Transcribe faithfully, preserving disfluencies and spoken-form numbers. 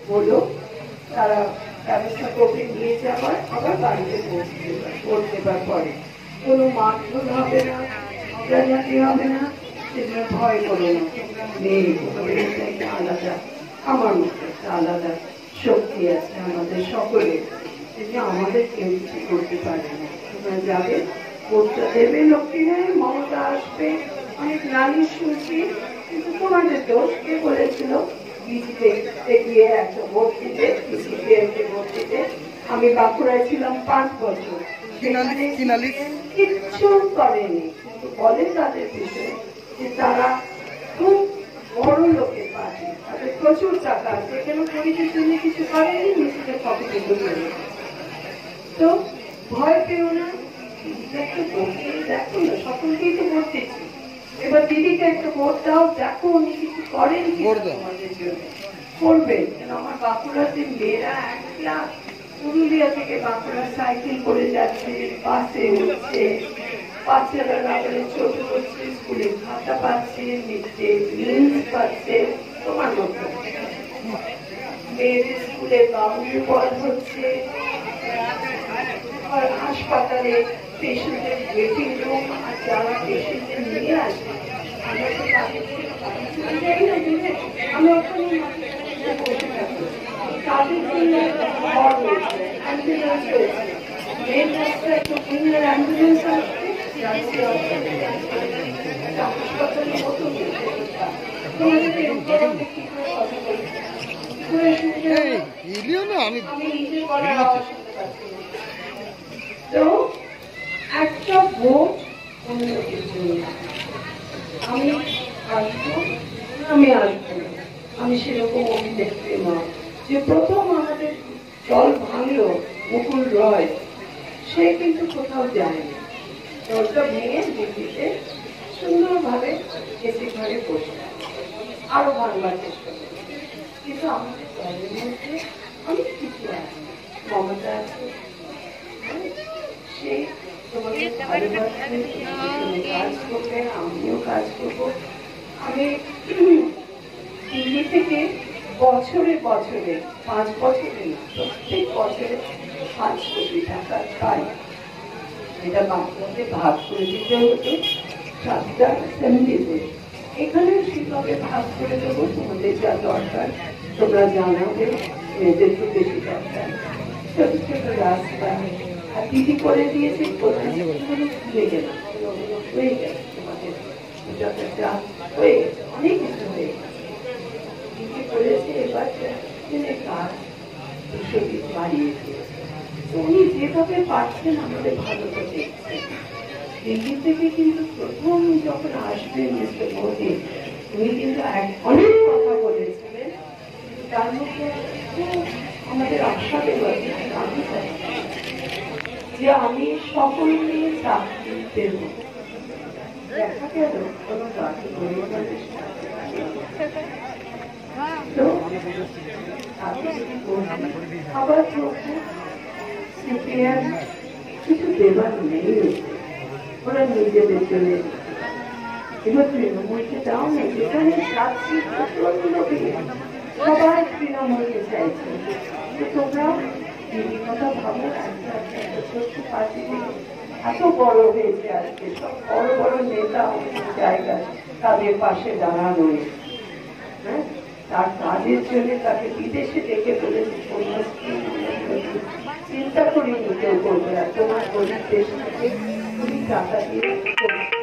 হলো, তারা ব্যবস্থা করতে নিয়ে যাওয়ার, আবার বাড়িতে পৌঁছে পৌঁছে দেবার পরে কোনো মারধর হবে না, ঝগড়াঝাটি হবে না, সেটা ভয় করো না। মেয়ে তোমাদের একটা আলাদা, আমার মধ্যে একটা আলাদা শক্তি আছে আমাদের সকলের, যে আমাদের কেউ কিছু করতে পারে না। তোমরা যাবে, ভোটটা দেবে, লক্ষ্মীরা মমতা আসবে, অনেক নালিশ শুনছি, কিন্তু তোমাদের দোষ। কে বলেছিল বিজেপিতে গিয়ে একটা ভোট দিতে, বিজেপিকে ভোট দিতে? আমি বাঁকুড়ায় ছিলাম পাঁচ বছর, কিচ্ছু করেনি, কিন্তু বলে তাদের বিষয়ে যে তারা খুব বড় লোকের পার্টি, তাদের প্রচুর টাকা আছে, কেন গরিবের জন্য কিছু করেনি, নিজেদের পকেটে ঢুকে রেখেছে। তো ভয় পেও না, দিদিকে একটু ভোট দিয়ে দেখো না, সকলকেই তো ভোট দিচ্ছি, এবার দিদিকে একটু ভোট দাও, দেখো উনি কিছু করেন তোমাদের জন্য। করবেন, কেন আমার বাঁকুড়াতে মেয়েরা এক লাখ পুরুলিয়া থেকে বাঁকুড়া সাইকেল করে যাচ্ছে, বাসে উঠছে, বাচ্চারা রাবারে ছোট করছে, স্কুলে খাতা পাচ্ছে, মিডডে মিল পাচ্ছে, তোমার মতো মেয়েদের স্কুলে বাউন্ডারি ওয়াল হচ্ছে, আর হাসপাতালে পেশেন্টের ওয়েটিং রুম, আর যারা পেশেন্টের নিয়ে আসে আমরা তো তাদের যাই না, আমি ওখানে বসে থাকি, তাদের জন্য ঘর রয়েছে, অ্যাম্বুলেন্স রয়েছে, মেন রাস্তায় একটু ক্লিনার অ্যাম্বুলেন্স আসছে, হাসপাতালে কত তোমাদেরকে আমি নিজে করার আওয়াজ শুনতে পাচ্ছি। তো একটা ভোট অন্য কিছু, আমি আসবো, আমি আসবো, আমি সেরকম অভিনেত্রী নয় যে প্রথম আমাদের দল ভাঙলো মুকুল রয়, সে কিন্তু কোথাও যায়নি, দলটা ভেঙে দিল্লিতে সুন্দরভাবে এসে ঘরে বসে আরো ভাঙবার চেষ্টা করে। কিন্তু আমাদের দলের মধ্যে অনেক কিছু আছে, মমতা আছে, সে তোমাদের ভালোবাসবে, কাজ করবে, আমিও কাজ করবো। আমি দিল্লি থেকে বছরে বছরে, পাঁচ বছরে না, প্রত্যেক বছরে পাঁচ কোটি টাকা পাই, এটা বাংলাতে ভাগ করে দিতে হতো সাতটা অ্যাসেম্বলিতে, এখানে সেভাবে ভাগ করে দেবো, তোমাদের যা দরকার তোমরা জানাবে, মেয়েদের তো বেশি দরকার, ছোট ছোট রাস্তা, আর দিদি করে দিয়েছে, খুলে গেল হয়ে গেছে, তোমাদের হয়ে গেছে, অনেক কিছু হয়ে গেছে, দিদি করেছে। এবার কাজ দুশো দিন বাড়িয়ে দিয়েছে, উনি যেভাবে পারছেন আমাদের ভালোটা দেখছেন। দিল্লি থেকে কিন্তু প্রথম যখন আসবেন মিস্টার মোদী, উনি কিন্তু অনেক কথা বলেছিলেন, তার মধ্যে আমাদের আশা দেওয়াছে যে আমি সকল নিয়ে চাকরি দেব। দেখা গেল কোনো চাকরি পরিবারের আবার সিপিএম কিছু দেবার নেই, ওরা নিজেদের জন্য। এবার তৃণমূলকে দাও না, যেখানে সবাই তৃণমূলকে চাইছে, তোমরা দিদির কথা ভাবো, একটা একটা ছোট্ট পার্টি এত বড় হয়েছে আজকে, সব বড় বড় নেতা জায়গায় তাদের পাশে দাঁড়ানো, হ্যাঁ, তার কাজের জন্য তাকে বিদেশে ডেকে বলেছে কন্যাশ্রী, চিন্তা করিনি কেউ করবে, আর তোমার গরিব দেশ থেকে তুমি টাকা দিয়ে